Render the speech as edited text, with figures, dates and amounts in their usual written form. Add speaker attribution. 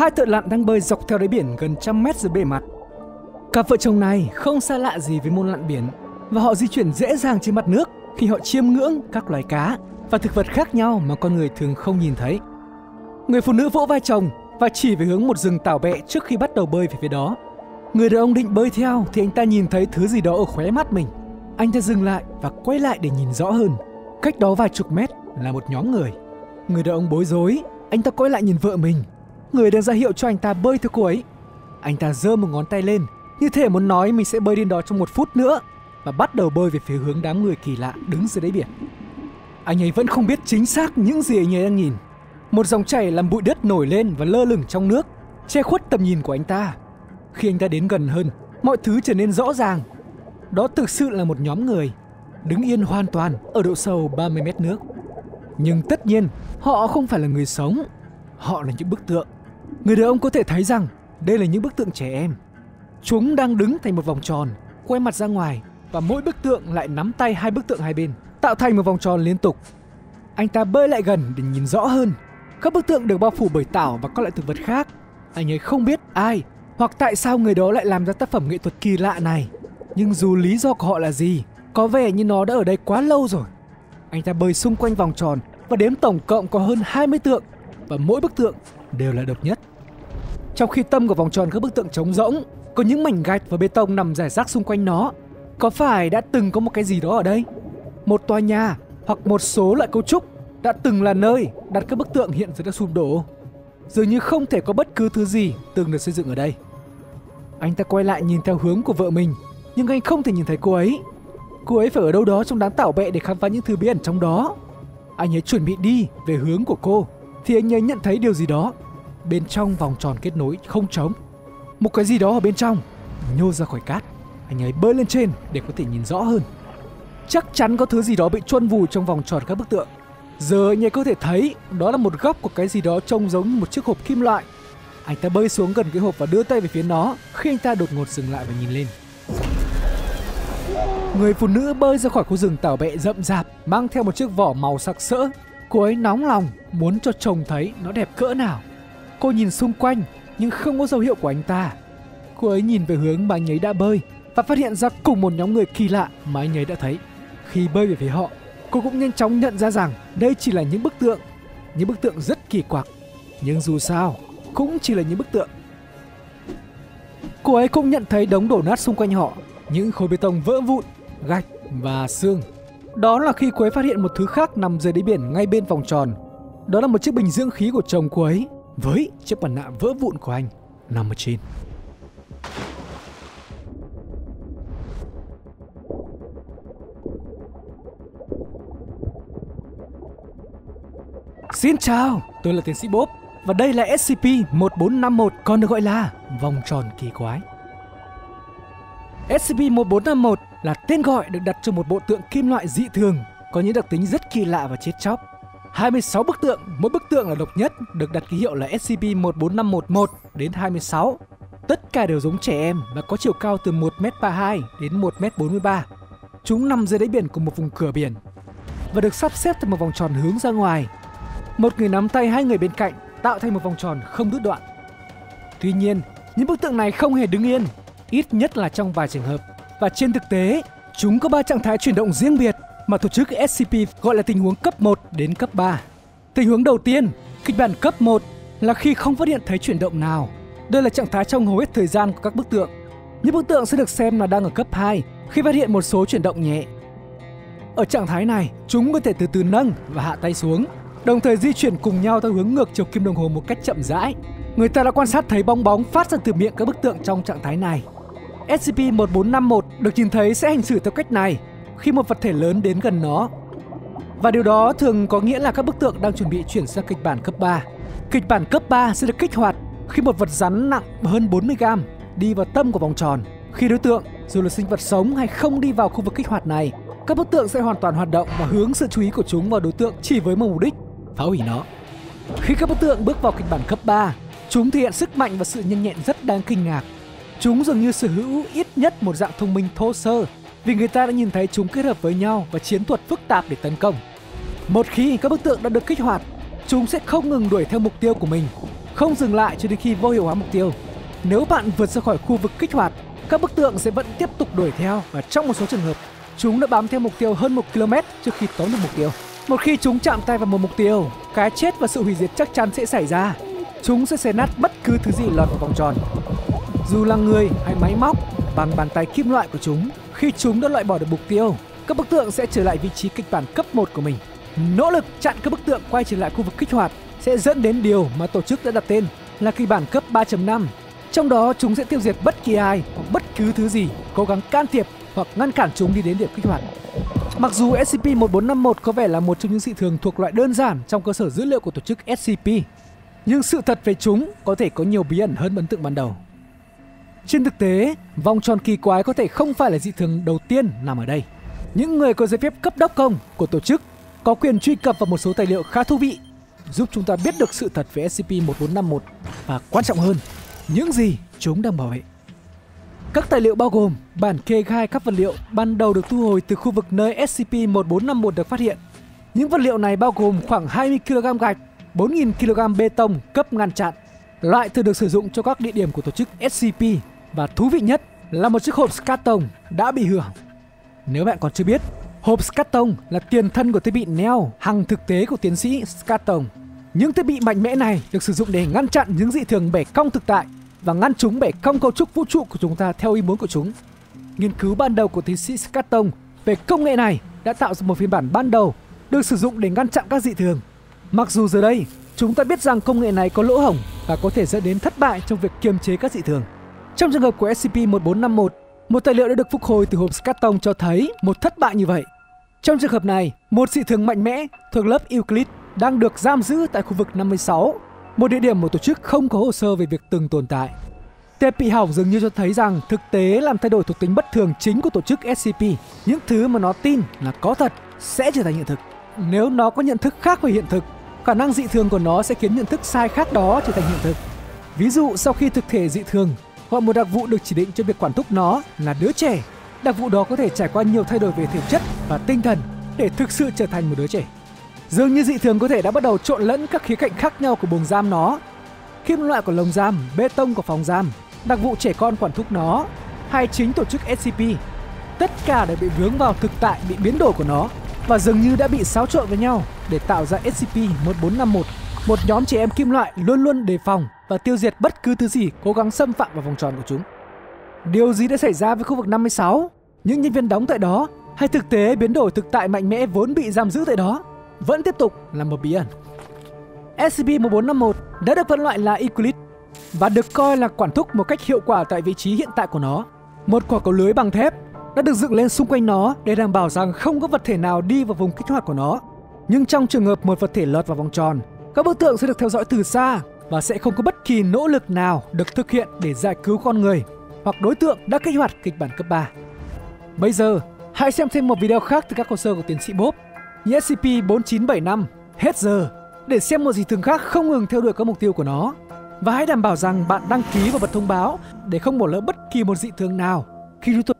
Speaker 1: Hai thợ lặn đang bơi dọc theo đáy biển gần 100 mét dưới bề mặt. Cặp vợ chồng này không xa lạ gì với môn lặn biển và họ di chuyển dễ dàng trên mặt nước khi họ chiêm ngưỡng các loài cá và thực vật khác nhau mà con người thường không nhìn thấy. Người phụ nữ vỗ vai chồng và chỉ về hướng một rừng tảo bẹ trước khi bắt đầu bơi về phía đó. Người đàn ông định bơi theo thì anh ta nhìn thấy thứ gì đó ở khóe mắt mình. Anh ta dừng lại và quay lại để nhìn rõ hơn. Cách đó vài chục mét là một nhóm người. Người đàn ông bối rối, anh ta quay lại nhìn vợ mình. Người đang ra hiệu cho anh ta bơi theo cô ấy. Anh ta giơ một ngón tay lên, như thể muốn nói mình sẽ bơi đến đó trong 1 phút nữa, và bắt đầu bơi về phía hướng đám người kỳ lạ đứng dưới đáy biển. Anh ấy vẫn không biết chính xác những gì anh ấy đang nhìn. Một dòng chảy làm bụi đất nổi lên và lơ lửng trong nước, che khuất tầm nhìn của anh ta. Khi anh ta đến gần hơn, mọi thứ trở nên rõ ràng. Đó thực sự là một nhóm người, đứng yên hoàn toàn ở độ sâu 30 mét nước. Nhưng tất nhiên, họ không phải là người sống. Họ là những bức tượng. Người đàn ông có thể thấy rằng đây là những bức tượng trẻ em. Chúng đang đứng thành một vòng tròn, quay mặt ra ngoài, và mỗi bức tượng lại nắm tay hai bức tượng hai bên, tạo thành một vòng tròn liên tục. Anh ta bơi lại gần để nhìn rõ hơn. Các bức tượng được bao phủ bởi tảo và các loại thực vật khác. Anh ấy không biết ai hoặc tại sao người đó lại làm ra tác phẩm nghệ thuật kỳ lạ này. Nhưng dù lý do của họ là gì, có vẻ như nó đã ở đây quá lâu rồi. Anh ta bơi xung quanh vòng tròn và đếm tổng cộng có hơn 20 tượng, và mỗi bức tượng đều là độc nhất. Trong khi tâm của vòng tròn các bức tượng trống rỗng, có những mảnh gạch và bê tông nằm rải rác xung quanh nó. Có phải đã từng có một cái gì đó ở đây? Một tòa nhà hoặc một số loại cấu trúc đã từng là nơi đặt các bức tượng hiện giờ đã sụp đổ. Dường như không thể có bất cứ thứ gì từng được xây dựng ở đây. Anh ta quay lại nhìn theo hướng của vợ mình, nhưng anh không thể nhìn thấy cô ấy. Cô ấy phải ở đâu đó trong đám tảo bẹ để khám phá những thứ bí ẩn trong đó. Anh ấy chuẩn bị đi về hướng của cô thì anh ấy nhận thấy điều gì đó. Bên trong vòng tròn kết nối không trống, một cái gì đó ở bên trong nhô ra khỏi cát. Anh ấy bơi lên trên để có thể nhìn rõ hơn. Chắc chắn có thứ gì đó bị chôn vùi trong vòng tròn các bức tượng. Giờ anh ấy có thể thấy đó là một góc của cái gì đó trông giống như một chiếc hộp kim loại. Anh ta bơi xuống gần cái hộp và đưa tay về phía nó khi anh ta đột ngột dừng lại và nhìn lên. Người phụ nữ bơi ra khỏi khu rừng tảo bẹ rậm rạp, mang theo một chiếc vỏ màu sặc sỡ. Cô ấy nóng lòng muốn cho chồng thấy nó đẹp cỡ nào. Cô nhìn xung quanh nhưng không có dấu hiệu của anh ta. Cô ấy nhìn về hướng mà anh ấy đã bơi và phát hiện ra cùng một nhóm người kỳ lạ mà anh ấy đã thấy. Khi bơi về phía họ, cô cũng nhanh chóng nhận ra rằng đây chỉ là những bức tượng rất kỳ quặc. Nhưng dù sao, cũng chỉ là những bức tượng. Cô ấy cũng nhận thấy đống đổ nát xung quanh họ, những khối bê tông vỡ vụn, gạch và xương. Đó là khi cô ấy phát hiện một thứ khác nằm dưới đáy biển ngay bên vòng tròn. Đó là một chiếc bình dưỡng khí của chồng cô ấy, với chiếc mặt nạ vỡ vụn của anh nằm ở trên. Xin chào, tôi là tiến sĩ Bob và đây là SCP-1451, còn được gọi là vòng tròn kỳ quái. SCP-1451 là tên gọi được đặt cho một bộ tượng kim loại dị thường có những đặc tính rất kỳ lạ và chết chóc. 26 bức tượng, mỗi bức tượng là độc nhất, được đặt ký hiệu là SCP-14511 đến 26. Tất cả đều giống trẻ em và có chiều cao từ 1m32 đến 1m43. Chúng nằm dưới đáy biển của một vùng cửa biển và được sắp xếp thành một vòng tròn hướng ra ngoài. Một người nắm tay hai người bên cạnh tạo thành một vòng tròn không đứt đoạn. Tuy nhiên, những bức tượng này không hề đứng yên, ít nhất là trong vài trường hợp. Và trên thực tế, chúng có 3 trạng thái chuyển động riêng biệt mà tổ chức SCP gọi là tình huống cấp 1 đến cấp 3. Tình huống đầu tiên, kịch bản cấp 1, là khi không phát hiện thấy chuyển động nào. Đây là trạng thái trong hầu hết thời gian của các bức tượng. Những bức tượng sẽ được xem là đang ở cấp 2 khi phát hiện một số chuyển động nhẹ. Ở trạng thái này, chúng có thể từ từ nâng và hạ tay xuống, đồng thời di chuyển cùng nhau theo hướng ngược chiều kim đồng hồ một cách chậm rãi. Người ta đã quan sát thấy bong bóng phát ra từ miệng các bức tượng trong trạng thái này. SCP-1451 được nhìn thấy sẽ hành xử theo cách này khi một vật thể lớn đến gần nó. Và điều đó thường có nghĩa là các bức tượng đang chuẩn bị chuyển sang kịch bản cấp 3. Kịch bản cấp 3 sẽ được kích hoạt khi một vật rắn nặng hơn 40g đi vào tâm của vòng tròn. Khi đối tượng, dù là sinh vật sống hay không, đi vào khu vực kích hoạt này, các bức tượng sẽ hoàn toàn hoạt động và hướng sự chú ý của chúng vào đối tượng chỉ với một mục đích: phá hủy nó. Khi các bức tượng bước vào kịch bản cấp 3, chúng thể hiện sức mạnh và sự nhanh nhẹn rất đáng kinh ngạc. Chúng dường như sở hữu ít nhất một dạng thông minh thô sơ, vì người ta đã nhìn thấy chúng kết hợp với nhau và chiến thuật phức tạp để tấn công. Một khi các bức tượng đã được kích hoạt, chúng sẽ không ngừng đuổi theo mục tiêu của mình. không dừng lại cho đến khi vô hiệu hóa mục tiêu. Nếu bạn vượt ra khỏi khu vực kích hoạt, các bức tượng sẽ vẫn tiếp tục đuổi theo và trong một số trường hợp, chúng đã bám theo mục tiêu hơn 1 km trước khi tóm được mục tiêu. Một khi chúng chạm tay vào một mục tiêu, cái chết và sự hủy diệt chắc chắn sẽ xảy ra. Chúng sẽ xé nát bất cứ thứ gì lọt vào vòng tròn. Dù là người hay máy móc, bằng bàn tay kim loại của chúng, khi chúng đã loại bỏ được mục tiêu, các bức tượng sẽ trở lại vị trí kịch bản cấp 1 của mình. Nỗ lực chặn các bức tượng quay trở lại khu vực kích hoạt sẽ dẫn đến điều mà tổ chức đã đặt tên là kịch bản cấp 3.5. Trong đó chúng sẽ tiêu diệt bất kỳ ai hoặc bất cứ thứ gì cố gắng can thiệp hoặc ngăn cản chúng đi đến điểm kích hoạt. Mặc dù SCP-1451 có vẻ là một trong những dị thường thuộc loại đơn giản trong cơ sở dữ liệu của tổ chức SCP, nhưng sự thật về chúng có thể có nhiều bí ẩn hơn ấn tượng ban đầu. Trên thực tế, vòng tròn kỳ quái có thể không phải là dị thường đầu tiên nằm ở đây. Những người có giấy phép cấp đốc công của tổ chức có quyền truy cập vào một số tài liệu khá thú vị, giúp chúng ta biết được sự thật về SCP-1451 và quan trọng hơn, những gì chúng đang bảo vệ. Các tài liệu bao gồm bản kê khai các vật liệu ban đầu được thu hồi từ khu vực nơi SCP-1451 được phát hiện. Những vật liệu này bao gồm khoảng 20 kg gạch, 4.000 kg bê tông cấp ngăn chặn, loại thường được sử dụng cho các địa điểm của tổ chức SCP, và thú vị nhất là một chiếc hộp Scatong đã bị hư hỏng. Nếu bạn còn chưa biết, hộp Scatong là tiền thân của thiết bị neo hằng thực tế của tiến sĩ Scatong. Những thiết bị mạnh mẽ này được sử dụng để ngăn chặn những dị thường bẻ cong thực tại và ngăn chúng bẻ cong cấu trúc vũ trụ của chúng ta theo ý muốn của chúng. Nghiên cứu ban đầu của tiến sĩ Scatong về công nghệ này đã tạo ra một phiên bản ban đầu được sử dụng để ngăn chặn các dị thường. Mặc dù giờ đây, chúng ta biết rằng công nghệ này có lỗ hổng và có thể dẫn đến thất bại trong việc kiềm chế các dị thường. Trong trường hợp của SCP-1451, một tài liệu đã được phục hồi từ hộp Scatong cho thấy một thất bại như vậy. Trong trường hợp này, một dị thường mạnh mẽ thuộc lớp Euclid đang được giam giữ tại khu vực 56, một địa điểm mà tổ chức không có hồ sơ về việc từng tồn tại. Tệp bị hỏng dường như cho thấy rằng thực tế làm thay đổi thuộc tính bất thường chính của tổ chức SCP. Những thứ mà nó tin là có thật sẽ trở thành hiện thực. Nếu nó có nhận thức khác về hiện thực, khả năng dị thường của nó sẽ khiến nhận thức sai khác đó trở thành hiện thực. Ví dụ sau khi thực thể dị thường hoặc một đặc vụ được chỉ định cho việc quản thúc nó là đứa trẻ, đặc vụ đó có thể trải qua nhiều thay đổi về thể chất và tinh thần để thực sự trở thành một đứa trẻ. Dường như dị thường có thể đã bắt đầu trộn lẫn các khía cạnh khác nhau của buồng giam nó. Kim loại của lồng giam, bê tông của phòng giam, đặc vụ trẻ con quản thúc nó, hay chính tổ chức SCP. Tất cả đều bị vướng vào thực tại bị biến đổi của nó và dường như đã bị xáo trộn với nhau để tạo ra SCP-1451, một nhóm trẻ em kim loại luôn luôn đề phòng và tiêu diệt bất cứ thứ gì cố gắng xâm phạm vào vòng tròn của chúng. Điều gì đã xảy ra với khu vực 56? Những nhân viên đóng tại đó hay thực tế biến đổi thực tại mạnh mẽ vốn bị giam giữ tại đó vẫn tiếp tục là một bí ẩn. SCP-1451 đã được phân loại là Euclid và được coi là quản thúc một cách hiệu quả tại vị trí hiện tại của nó. Một quả cầu lưới bằng thép đã được dựng lên xung quanh nó để đảm bảo rằng không có vật thể nào đi vào vùng kích hoạt của nó. Nhưng trong trường hợp một vật thể lọt vào vòng tròn, các bức tượng sẽ được theo dõi từ xa và sẽ không có bất kỳ nỗ lực nào được thực hiện để giải cứu con người hoặc đối tượng đã kích hoạt kịch bản cấp 3. Bây giờ, hãy xem thêm một video khác từ các hồ sơ của tiến sĩ Bob như SCP-4975 hết giờ để xem một dị thường khác không ngừng theo đuổi các mục tiêu của nó. Và hãy đảm bảo rằng bạn đăng ký và bật thông báo để không bỏ lỡ bất kỳ một dị thường nào khi chúng tôi